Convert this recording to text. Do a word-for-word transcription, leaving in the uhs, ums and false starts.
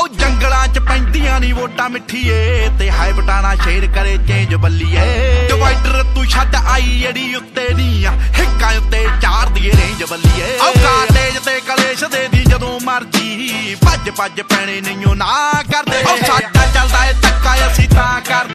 ओ जंगलां च पैंदियां नी वोटां मिठीए ते हाय बटाना शेर करे चेंज बल्लीए डिवाइडर तू छड्ड आई एड़ी उत्ते दी हिक्कां उत्ते चार दी रेंज बल्लीए ओ काटेज ते कलेश दे दी जदों मर्जी भज भज पैणे नहीं ना करदे ओ साडा चलदा ए धक्का असीं तां कर